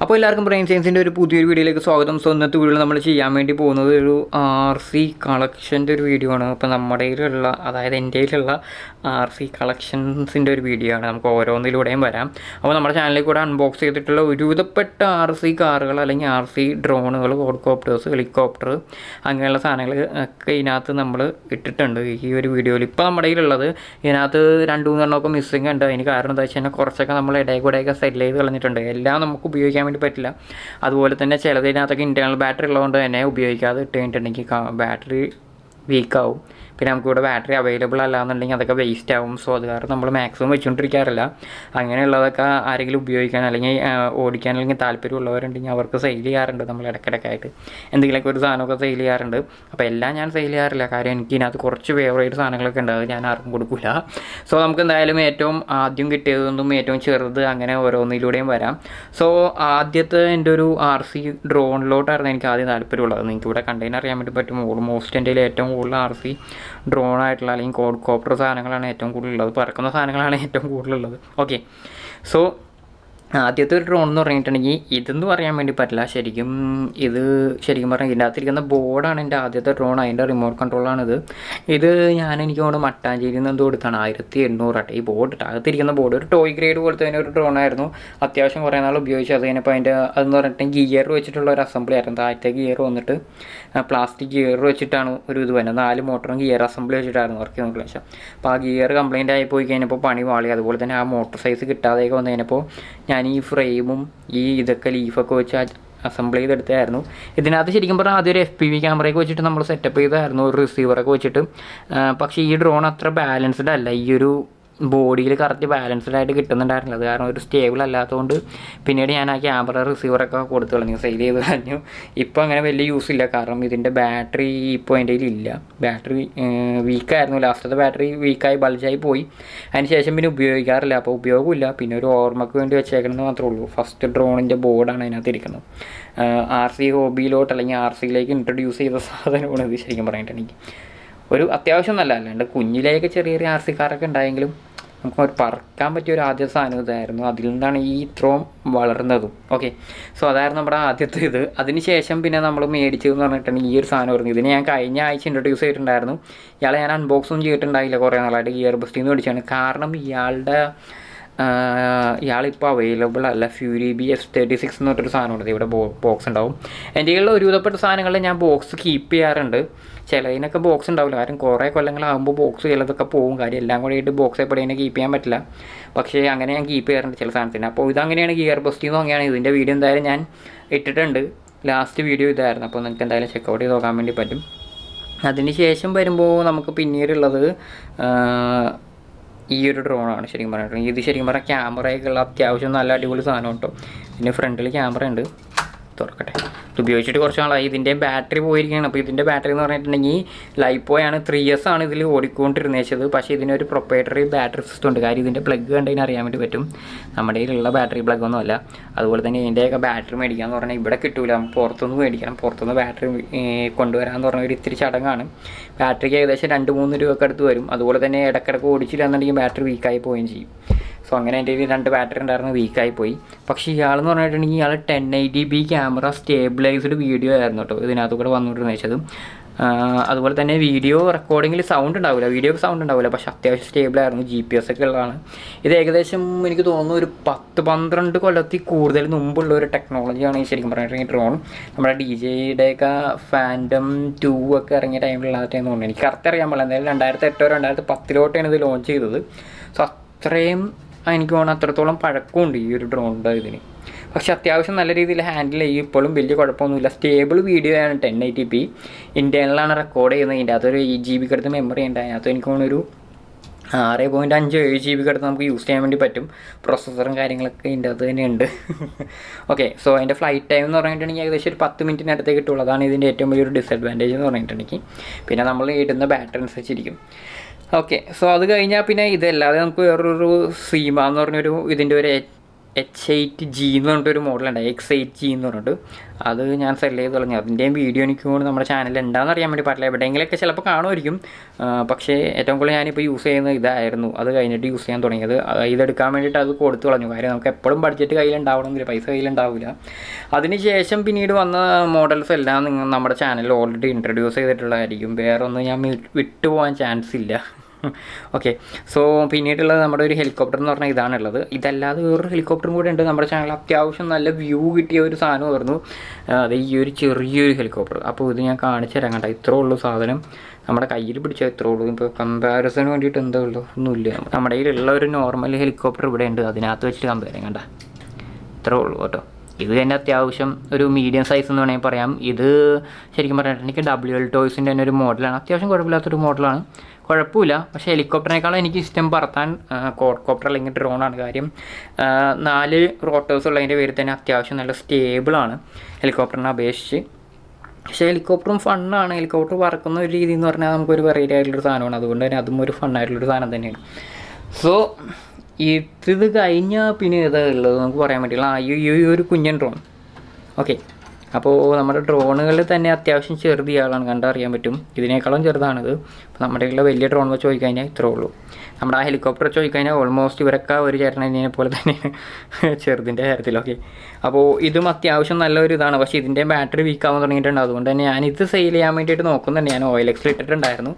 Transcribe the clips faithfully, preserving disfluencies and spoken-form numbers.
അപ്പോൾ എല്ലാവർക്കും ബ്രെയിൻ സയൻസിൻ്റെ ഒരു പുതിയൊരു വീഡിയോയിലേക്ക് സ്വാഗതം. സോ ഇന്നത്തെ വീഡിയോയിൽ നമ്മൾ ചെയ്യാൻ വേണ്ടി പോകുന്നത് ഒരു ആർ സി കളക്ഷൻ്റെ ഒരു വീഡിയോ ആണ്. അപ്പോൾ നമ്മുടെ കയ്യിലുള്ള, അതായത് എൻ്റെ കയ്യിലുള്ള ആർ സി കളക്ഷൻസിൻ്റെ ഒരു വീഡിയോ ആണ്. നമുക്ക് ഓരോന്നിലൂടെയും വരാം. അപ്പോൾ നമ്മുടെ ചാനലിൽ കൂടെ അൺബോക്സ് ചെയ്തിട്ടുള്ള ഒരുവിധപ്പെട്ട ആർ സി കാറുകൾ അല്ലെങ്കിൽ ആർ സി ഡ്രോണുകൾ, ക്വാഡ്കോപ്റ്റേഴ്സ്, ഹെലികോപ്റ്റർ അങ്ങനെയുള്ള സാധനങ്ങൾ ഒക്കെ ഇതിനകത്ത് നമ്മൾ ഇട്ടിട്ടുണ്ട് ഈ ഒരു വീഡിയോയിൽ. ഇപ്പോൾ നമ്മുടെ കയ്യിലുള്ളത് ഇതിനകത്ത് രണ്ട് മൂന്നെണ്ണമൊക്കെ മിസ്സിങ് ഉണ്ട്. അതിന് കാരണം എന്താ വെച്ച് കഴിഞ്ഞാൽ കുറച്ചൊക്കെ നമ്മൾ ഇടയിൽ കൂടെയൊക്കെ സെറ്റ് ചെയ്ത് കളഞ്ഞിട്ടുണ്ട്. എല്ലാം നമുക്ക് ഉപയോഗിക്കാൻ വേണ്ടി പറ്റില്ല. അതുപോലെ തന്നെ ചിലതിനകത്തൊക്കെ ഇൻറ്റേർണൽ ബാറ്ററി ഉള്ളതുകൊണ്ട് തന്നെ ഉപയോഗിക്കാതെ ഇട്ട് കഴിഞ്ഞിട്ടുണ്ടെങ്കിൽ ബാറ്ററി വീക്കാവും. പിന്നെ നമുക്കിവിടെ ബാറ്ററി അവൈലബിൾ അല്ല എന്നുണ്ടെങ്കിൽ അതൊക്കെ വേസ്റ്റ് ആവും. സോ അത് കാരണം നമ്മൾ മാക്സിമം വെച്ചുകൊണ്ടിരിക്കാറില്ല. അങ്ങനെയുള്ളതൊക്കെ ആരെങ്കിലും ഉപയോഗിക്കാൻ അല്ലെങ്കിൽ ഓടിക്കാൻ അല്ലെങ്കിൽ താല്പര്യമുള്ളവരുണ്ടെങ്കിൽ അവർക്ക് സെയിൽ ചെയ്യാറുണ്ട്. നമ്മൾ ഇടയ്ക്കിടയ്ക്കായിട്ട് എന്തെങ്കിലുമൊക്കെ ഒരു സാധനമൊക്കെ സെയിൽ ചെയ്യാറുണ്ട്. അപ്പോൾ എല്ലാം ഞാൻ സെയിൽ ചെയ്യാറില്ല, കാര്യം എനിക്ക് ഇതിനകത്ത് കുറച്ച് ഫേവറേറ്റ് സാധനങ്ങളൊക്കെ ഉണ്ട്, അത് ഞാൻ ആർക്കും കൊടുക്കില്ല. സോ നമുക്ക് എന്തായാലും ഏറ്റവും ആദ്യം കിട്ടിയതൊന്നും ഏറ്റവും ചെറുത് അങ്ങനെ ഓരോന്നിലൂടെയും വരാം. സോ ആദ്യത്തെ എൻ്റെ ഒരു ആർ സി ഡ്രോണിലോട്ടായിരുന്നു എനിക്ക് ആദ്യം താല്പര്യമുള്ളത്. നിങ്ങൾക്ക് ഇവിടെ കണ്ടെയ്നർ അറിയാൻ വേണ്ടി പറ്റും. ഓൾമോസ്റ്റ് എൻ്റെ ഏറ്റവും കൂടുതൽ ആർ സി ഡ്രോൺ ആയിട്ടുള്ള അല്ലെങ്കിൽ ക്വാഡ്കോപ്റ്റർ സാധനങ്ങളാണ് ഏറ്റവും കൂടുതലുള്ളത്. പറക്കുന്ന സാധനങ്ങളാണ് ഏറ്റവും കൂടുതലുള്ളത്. ഓക്കെ, സോ ആദ്യത്തെ ഒരു ഡ്രോൺ എന്ന് പറഞ്ഞിട്ടുണ്ടെങ്കിൽ ഇതെന്ന് പറയാൻ വേണ്ടി പറ്റില്ല. ശരിക്കും ഇത് ശരിക്കും പറഞ്ഞാൽ ഇതിൻ്റെ അകത്തിരിക്കുന്ന ബോർഡാണ് എൻ്റെ ആദ്യത്തെ ഡ്രോൺ. അതിൻ്റെ റിമോട്ട് കൺട്രോളാണിത്. ഇത് ഞാൻ എനിക്ക് തോന്നുന്നു മട്ടാഞ്ചേരിയിൽ നിന്ന് എന്തോ കൊടുത്താണ്, ആയിരത്തി എണ്ണൂറാട്ടെ ഈ ബോർഡ്. അകത്തിരിക്കുന്ന ബോർഡ് ഒരു ടോയ് ഗ്രേഡ് പോലത്തെ തന്നെ ഒരു ഡ്രോൺ ആയിരുന്നു. അത്യാവശ്യം കുറേ നാൾ ഉപയോഗിച്ചു. അത് കഴിഞ്ഞപ്പോൾ അതിൻ്റെ അതെന്ന് പറഞ്ഞിട്ടുണ്ടെങ്കിൽ ഗിയർ വെച്ചിട്ടുള്ള ഒരു അസംബ്ലി ആയിരുന്നു. താഴത്തെ ഗിയർ വന്നിട്ട് പ്ലാസ്റ്റിക് ഗിയർ വെച്ചിട്ടാണ് ഒരു ഇത് വരുന്നത്. നാല് മോട്ടറും ഗിയർ അസംബ്ലി വെച്ചിട്ടായിരുന്നു വർക്ക് ചെയ്യുന്ന പ്രാവശ്യം. അപ്പോൾ ആ ഗിയർ കംപ്ലയിൻ്റ് ആയി പോയി കഴിഞ്ഞപ്പോൾ പണി വാളി. അതുപോലെ തന്നെ ആ മോട്ടർ സൈസ് കിട്ടാതെയൊക്കെ വന്നു കഴിഞ്ഞപ്പോൾ ഞാൻ ഈ ഫ്രെയിമും ഈ ഇതൊക്കെ ലീഫൊക്കെ വെച്ച് അസംബിൾ ചെയ്തെടുത്തായിരുന്നു. ഇതിനകത്ത് ശരിക്കും പറഞ്ഞാൽ ആദ്യം ഒരു എഫ് പി വി ക്യാമറയൊക്കെ വെച്ചിട്ട് നമ്മൾ സെറ്റപ്പ് ചെയ്തായിരുന്നു, ഒരു റിസീവറൊക്കെ വെച്ചിട്ട്. പക്ഷേ ഈ ഡ്രോൺ അത്ര ബാലൻസ്ഡ് അല്ല. ഈ ഒരു ബോഡിയിൽ കറക്റ്റ് ബാലൻസ്ഡ് ആയിട്ട് കിട്ടുന്നുണ്ടായിരുന്നില്ല. അത് കാരണം ഒരു സ്റ്റേബിൾ അല്ലാത്തതുകൊണ്ട് പിന്നീട് ഞാൻ ആ ക്യാമറ റിസീവറൊക്കെ കൊടുത്തു കളഞ്ഞു, സെയിൽ ചെയ്ത് കളഞ്ഞു. ഇപ്പോൾ അങ്ങനെ വലിയ യൂസ് ഇല്ല, കാരണം ഇതിൻ്റെ ബാറ്ററി ഇപ്പോൾ എൻ്റെ കയ്യിലില്ല. ബാറ്ററി വീക്കായിരുന്നു. ലാസ്റ്റത്തെ ബാറ്ററി വീക്കായി ബൾജായി പോയി. അതിന് ശേഷം പിന്നെ ഉപയോഗിക്കാറില്ല. അപ്പോൾ ഉപയോഗമില്ല. പിന്നെ ഒരു ഓർമ്മയ്ക്ക് വേണ്ടി വെച്ചേക്കണമെന്ന് മാത്രമേ ഉള്ളൂ. ഫസ്റ്റ് ഡ്രോണിൻ്റെ ബോർഡാണ് അതിനകത്ത് ഇരിക്കുന്നത്. ആർ സി ഹോബിയിലോട്ട് അല്ലെങ്കിൽ ആർ സിയിലേക്ക് ഇൻട്രൊഡ്യൂസ് ചെയ്ത സാധനമാണ് ഇത്. ശരിക്കും പറഞ്ഞിട്ടുണ്ടെങ്കിൽ ഒരു അത്യാവശ്യം നല്ല, അല്ലാണ്ട് കുഞ്ഞിലേക്ക് ചെറിയ ചെറിയ ആർ സി കാറൊക്കെ ഉണ്ടായെങ്കിലും നമുക്ക് ഒരു പറക്കാൻ പറ്റിയ ഒരു ആദ്യ സാധനം ഇതായിരുന്നു. അതിൽ നിന്നാണ് ഈ ഇത്രയും വളർന്നതും. ഓക്കെ, സോ അതായിരുന്നു നമ്മുടെ ആദ്യത്തെ ഇത്. അതിന് ശേഷം പിന്നെ നമ്മൾ മേടിച്ചതെന്ന് പറഞ്ഞിട്ടുണ്ടെങ്കിൽ ഈ ഒരു സാധനം വരുന്നത്. ഇതിന് ഞാൻ കഴിഞ്ഞ ആഴ്ച ഇൻട്രൊഡ്യൂസ് ചെയ്തിട്ടുണ്ടായിരുന്നു. ഇയാളെ ഞാൻ അൺബോക്സും ചെയ്തിട്ടുണ്ടായില്ല കുറേ നാളായിട്ട്. ഗിയർ ബസ്റ്റിൽ നിന്ന് മേടിച്ചാണ്. കാരണം ഇയാളുടെ ഇയാളിപ്പോൾ അവൈലബിൾ അല്ല. Fury B F thirty six എന്ന് പറഞ്ഞൊരു സാധനമുണ്ട്. ഇവിടെ ബോ ബോക്സ് ഉണ്ടാവും. എൻ്റെ കയ്യിലുള്ള ഒരുവിധപ്പെട്ട സാധനങ്ങളിൽ ഞാൻ ബോക്സ് കീപ്പ് ചെയ്യാറുണ്ട്. ചിലതിനൊക്കെ ബോക്സ് ഉണ്ടാവില്ല, കാരണം കുറേ കൊല്ലങ്ങളാകുമ്പോൾ ബോക്സ് ചിലതൊക്കെ പോകും. കാര്യം എല്ലാം കൂടെ ആയിട്ട് ബോക്സ് എപ്പോഴേനെ കീപ്പ് ചെയ്യാൻ പറ്റില്ല. പക്ഷേ അങ്ങനെ ഞാൻ കീപ്പ് ചെയ്യാറുണ്ട് ചില സാധനത്തിന്. അപ്പോൾ ഇതങ്ങനെയാണ് ഗിയർ ബസ്റ്റിൽ നിന്ന് അങ്ങനെയാണ്. ഇതിൻ്റെ വീഡിയോ എന്തായാലും ഞാൻ ഇട്ടിട്ടുണ്ട്. ലാസ്റ്റ് വീഡിയോ ഇതായിരുന്നു. അപ്പോൾ നിങ്ങൾക്ക് എന്തായാലും ചെക്കൗട്ട് ചെയ്ത് നോക്കാൻ വേണ്ടി പറ്റും. അതിന് ശേഷം വരുമ്പോൾ നമുക്ക് പിന്നീടുള്ളത് ഈ ഒരു ഡ്രോണാണ്. ശരിക്കും പറഞ്ഞിട്ടുണ്ടെങ്കിൽ ഇത് ശരിക്കും പറഞ്ഞാൽ ക്യാമറയൊക്കെ ഉള്ള അത്യാവശ്യം നല്ല അടിപൊളി സാധനം കേട്ടോ. ഇതിന് ഫ്രണ്ടിൽ ക്യാമറ ഉണ്ട്. തുറക്കട്ടെ. ഇത് ഉപയോഗിച്ചിട്ട് കുറച്ച് നാളായി. ഇതിൻ്റെ ബാറ്ററി പോയിരിക്കുകയാണ്. അപ്പോൾ ഇതിൻ്റെ ബാറ്ററി എന്ന് പറഞ്ഞിട്ടുണ്ടെങ്കിൽ ലൈപ്പോയാണ്. ത്രീ ഇയേഴ്സ് ആണ് ഇതിൽ ഓടിക്കൊണ്ടിരുന്നത്. പക്ഷേ ഇതിനൊരു പ്രൊപ്പറേറ്ററി ബാറ്ററി സിസ്റ്റം ഉണ്ട്. കാര്യം ഇതിൻ്റെ പ്ലഗ് കണ്ടതിന് അറിയാൻ വേണ്ടി പറ്റും. നമ്മുടെ കയ്യിലുള്ള ബാറ്ററി പ്ലഗ് ഒന്നും അല്ല. അതുപോലെ തന്നെ ഇതിൻ്റെയൊക്കെ ബാറ്ററി മേടിക്കാമെന്ന് പറഞ്ഞാൽ ഇവിടെ കിട്ടില്ല, പുറത്തുനിന്ന് മേടിക്കണം. പുറത്തുനിന്ന് ബാറ്ററി കൊണ്ടുവരാമെന്ന് പറഞ്ഞ ഒരു ഇത്തിരി ചടങ്ങാണ്. ബാറ്ററിക്ക് ഏകദേശം രണ്ട് മൂന്ന് രൂപയൊക്കെ അടുത്ത് വരും. അതുപോലെ തന്നെ ഇടയ്ക്കിടയ്ക്ക് ഓടിച്ചില്ല എന്നുണ്ടെങ്കിൽ ബാറ്ററി വീക്കായി പോവുകയും ചെയ്യും. സോ അങ്ങനെ എൻ്റെ കയ്യിൽ രണ്ട് ബാറ്ററി ഉണ്ടായിരുന്നു, വീക്കായി പോയി. പക്ഷേ ഇയാളെന്ന് പറഞ്ഞിട്ടുണ്ടെങ്കിൽ ഇയാൾ ten eighty p camera stabilised video ആയിരുന്നു കേട്ടോ ഇതിനകത്ത് കൂടെ വന്നുകൊണ്ടിരുന്നത് വെച്ചത്. അതുപോലെ തന്നെ വീഡിയോ റെക്കോർഡിങ്ങിൽ സൗണ്ട് ഉണ്ടാവില്ല, വീഡിയോക്ക് സൗണ്ട് ഉണ്ടാവില്ല, പക്ഷേ അത്യാവശ്യം സ്റ്റേബിളായിരുന്നു. ജി പി എസ് ഒക്കെ ഉള്ളതാണ്. ഇത് ഏകദേശം എനിക്ക് തോന്നുന്നു ഒരു പത്ത് പന്ത്രണ്ട് കൊല്ലത്തിൽ കൂടുതൽ മുമ്പുള്ള ഒരു ടെക്നോളജിയാണ് ഈ ശരിക്കും പറഞ്ഞിട്ടുണ്ടെങ്കിൽ ഡ്രോൺ. നമ്മുടെ ഡി ജെയുടെയൊക്കെ ഫാൻറ്റം ടു ഒക്കെ ഇറങ്ങിയ ടൈമിലുള്ളതായിട്ടാണ് തോന്നുന്നു. എനിക്ക് കറക്റ്റ് അറിയാൻ പാടില്ല. എന്തായാലും രണ്ടായിരത്തി എട്ടോ രണ്ടായിരത്തി പത്തിലോട്ടാണ് ഇത് ലോഞ്ച് ചെയ്തത്. സോ അത്രയും എനിക്ക് തോന്നുന്നു അത്രത്തോളം പഴക്കമുണ്ട് ഈ ഒരു ഡ്രോണിൻ്റെ ഇതിന്. പക്ഷെ അത്യാവശ്യം നല്ല രീതിയിൽ ഹാൻഡിൽ ചെയ്യും. ഇപ്പോഴും വലിയ കുഴപ്പമൊന്നുമില്ല. സ്റ്റേബിൾ വീഡിയോ ആണ്. ടെൻ എയ്റ്റി പി ഇൻറ്റേർണലാണ് റെക്കോർഡ് ചെയ്യുന്നത്. ഇതിൻ്റെ അകത്തൊരു എയ്റ്റ് ജി ബിക്ക് അടുത്ത് മെമ്മറി ഉണ്ട്. അതിനകത്ത് എനിക്ക് തോന്നുന്നൊരു ആറ് പോയിൻറ്റ് അഞ്ച് ഏഴ് ജി ബിക്ക് അടുത്ത് നമുക്ക് യൂസ് ചെയ്യാൻ വേണ്ടി പറ്റും. പ്രോസസ്സറും കാര്യങ്ങളൊക്കെ ഇതിൻ്റെ അകത്ത് തന്നെ ഉണ്ട്. ഓക്കെ, സോ അതിൻ്റെ ഫ്ലൈറ്റ് ടൈം എന്ന് പറഞ്ഞിട്ടുണ്ടെങ്കിൽ ഏകദേശം ഒരു പത്ത് മിനിറ്റിനടുത്തേ കിട്ടുള്ളൂ. അതാണ് ഇതിൻ്റെ ഏറ്റവും വലിയൊരു ഡിസഡ്വാൻറ്റേജ് എന്ന് പറഞ്ഞിട്ടുണ്ടെങ്കിൽ. പിന്നെ നമ്മൾ ഇടുന്ന ബാറ്ററി അനുസരിച്ചിരിക്കും. ഓക്കെ, സോ അത് കഴിഞ്ഞാൽ പിന്നെ ഇതല്ലാതെ നമുക്ക് വേറൊരു സീമ എന്ന് പറഞ്ഞൊരു ഇതിൻ്റെ ഒരു എച്ച് എയ്റ്റ് ജി എന്ന് പറഞ്ഞിട്ടൊരു മോഡലുണ്ട്, എക്സ് എയ്റ്റ് ജി എന്ന് പറഞ്ഞിട്ട്. അത് ഞാൻ സെൽ ചെയ്ത് തുടങ്ങി. അതിൻ്റെയും വീഡിയോ എനിക്ക് കൊണ്ട് നമ്മുടെ ചാനലിൽ ഉണ്ടാകുന്ന അറിയാൻ വേണ്ടി പറ്റില്ല, എവിടെയെങ്കിലൊക്കെ ചിലപ്പോൾ കാണുമായിരിക്കും. പക്ഷേ ഏറ്റവും കൂടുതൽ ഞാനിപ്പോൾ യൂസ് ചെയ്യുന്നത് ഇതായിരുന്നു. അത് കഴിഞ്ഞിട്ട് യൂസ് ചെയ്യാൻ തുടങ്ങിയത്. ഇതെടുക്കാൻ വേണ്ടിയിട്ട് അത് കൊടുത്തു കളഞ്ഞു. കാര്യം നമുക്ക് എപ്പോഴും ബഡ്ജറ്റ് കയ്യിലുണ്ടാവണമെന്നില്ല, പൈസ കയ്യിലുണ്ടാവില്ല. അതിനുശേഷം പിന്നീട് വന്ന മോഡൽസ് എല്ലാം നിങ്ങൾ നമ്മുടെ ചാനലിൽ ഓൾറെഡി ഇൻട്രൊഡ്യൂസ് ചെയ്തിട്ടുള്ളതായിരിക്കും. വേറെ ഒന്നും ഞാൻ വിട്ടു പോകാൻ ചാൻസ് ഇല്ല. ഓക്കെ, സോ പിന്നീടുള്ളത് നമ്മുടെ ഒരു ഹെലികോപ്റ്റർ എന്ന് പറഞ്ഞാൽ ഇതാണുള്ളത്. ഇതല്ലാതെ വേറൊരു ഹെലികോപ്റ്ററും കൂടെ ഉണ്ട് നമ്മുടെ ചാനൽ. അത്യാവശ്യം നല്ല വ്യൂ കിട്ടിയ ഒരു സാധനമായിരുന്നു അത്, ഈ ഒരു ചെറിയൊരു ഹെലികോപ്റ്റർ. അപ്പോൾ ഇത് ഞാൻ കാണിച്ചു തരാം. കണ്ട, ഇത്രേ ഉള്ളൂ സാധനം. നമ്മുടെ കയ്യിൽ പിടിച്ചാൽ ഇത്രേ ഉള്ളൂ. ഇപ്പോൾ കമ്പാരിസന് വേണ്ടിയിട്ട് എന്താ ഉള്ളൂ, ഒന്നുമില്ല. നമ്മുടെ കയ്യിലുള്ള ഒരു നോർമൽ ഹെലികോപ്റ്റർ ഇവിടെ ഉണ്ട്, അതിനകത്ത് വെച്ചിട്ട് കമ്പയർ ചെയ്യാം. കണ്ട, ഇത്രേ ഉള്ളൂ കേട്ടോ. ഇത് തന്നെ അത്യാവശ്യം ഒരു മീഡിയം സൈസ് എന്ന് വേണമെങ്കിൽ പറയാം. ഇത് ശരിക്കും പറഞ്ഞിട്ടുണ്ടെങ്കിൽ ഡബ്ല്യു എൽ ടോയ്സിൻ്റെ തന്നെ ഒരു മോഡലാണ്. അത്യാവശ്യം കുഴപ്പമില്ലാത്തൊരു മോഡലാണ്, കുഴപ്പമില്ല. പക്ഷേ ഹെലികോപ്റ്ററിനേക്കാളും എനിക്ക് ഇഷ്ടം പറത്താൻ ക്വാഡ്കോപ്റ്റർ അല്ലെങ്കിൽ ഡ്രോണാണ്. കാര്യം നാല് റോട്ടേഴ്സ് ഉള്ളതിൻ്റെ പേരിൽ തന്നെ അത്യാവശ്യം നല്ല സ്റ്റേബിളാണ് ഹെലികോപ്റ്ററിനെ അപേക്ഷിച്ച്. പക്ഷേ ഹെലികോപ്റ്ററും ഫണ്ണാണ്. ഹെലികോപ്റ്റർ പറക്കുന്ന ഒരു രീതി എന്ന് പറഞ്ഞാൽ നമുക്കൊരു വെറൈറ്റി ആയിട്ടുള്ളൊരു സാധനമാണ്. അതുകൊണ്ട് തന്നെ അതും ഒരു ഫണ്ണായിട്ടുള്ളൊരു സാധനം തന്നെയാണ്. സോ ഇത് കഴിഞ്ഞാൽ പിന്നെ ഏതാ ഉള്ളത് നമുക്ക് പറയാൻ പറ്റില്ല. ആ ഈ ഒരു കുഞ്ഞൻ ഡ്രോൺ. ഓക്കെ, അപ്പോൾ നമ്മുടെ ഡ്രോണുകളിൽ തന്നെ അത്യാവശ്യം ചെറുതിയാളാണ്, കണ്ടറിയാൻ പറ്റും. ഇതിനേക്കാളും ചെറുതാണിത്. അപ്പോൾ നമ്മുടെ ഉള്ള വലിയ ഡ്രോൺ വെച്ച് ചോദിക്കഴിഞ്ഞാൽ ഇത്രേ ഉള്ളൂ. നമ്മുടെ ആ ഹെലികോപ്റ്റർ ചോദിക്കഴിഞ്ഞാൽ ഓൾമോസ്റ്റ് ഇവരൊക്കെ ഒരു ചേട്ടനെ പോലെ തന്നെയാണ് ചെറുതിൻ്റെ കാര്യത്തിൽ. ഓക്കെ, അപ്പോൾ ഇതും അത്യാവശ്യം നല്ലൊരു ഇതാണ്. പക്ഷേ ഇതിൻ്റെ ബാറ്ററി വീക്കാവാൻ തുടങ്ങിയിട്ടുണ്ട്. അതുകൊണ്ട് തന്നെ ഞാനിത് സെയിൽ ചെയ്യാൻ വേണ്ടിയിട്ട് നോക്കുന്നുണ്ട്. ഞാൻ ഓയിൽ എക്സിൽ ഇട്ടിട്ടുണ്ടായിരുന്നു.